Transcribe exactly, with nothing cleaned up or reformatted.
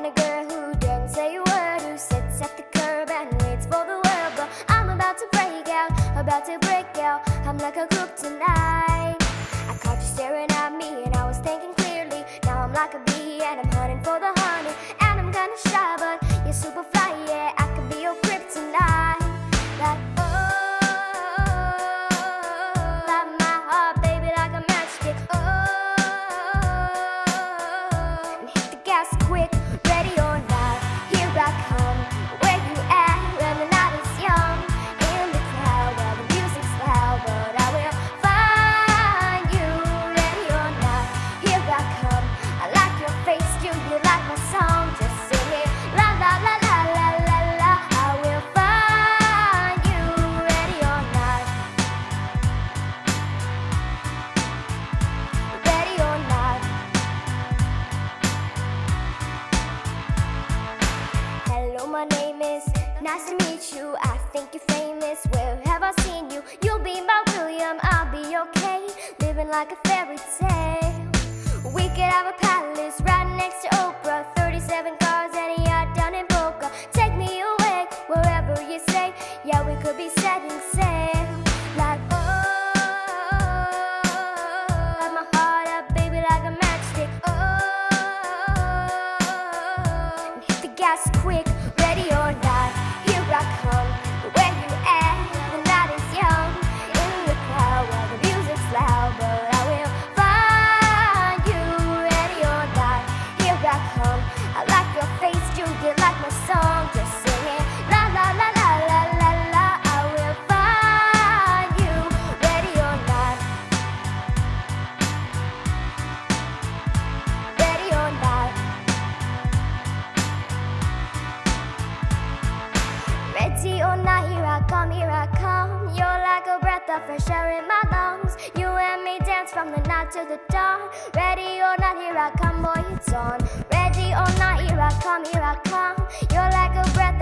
kind of girl who doesn't say a word, who sits at the curb and waits for the world. But I'm about to break out, about to break out. I'm like a crook tonight. I caught you staring at me and I was thinking clearly. Now I'm like a bee and I'm hunting for the honey. And I'm kinda shy, but you're super fly, yeah. I could be your kryptonite. Like, oh, like my heart, baby, like a matchstick. Oh, and hit the gas quick, ready or not, here I come. Where you at when the night is young? In the crowd where the music's loud, but I will find you. Ready or not, here I come. I like your face, do you like my song? Just sing it, la la la la la la la. I will find you. Ready or not, ready or not. Hello, my name is, nice to meet you. I think you're famous, where have I seen you? You'll be my William, I'll be okay. Living like a fairy tale. We could have a palace right next to Oprah. Thirty-seven cars and a yacht down in Boca. Take me away, wherever you say. Yeah, we could be setting sail. Like, oh, like my heart up, baby, like a matchstick. Oh, and hit the gas quick, ready or not, here I come. Where you at? The night is young. In the crowd where the music's loud, but I will find you. Ready or not, here I come. I like your face, do you like my song? Just sing it, la la la la la la la. I will find you. Ready or not, ready or not. Ready or not, here I come, here I come. You're like a breath of fresh air in my lungs. You and me dance from the night to the dawn. Ready or not, here I come, boy, it's on. Ready or not, here I come, here I come. You're like a breath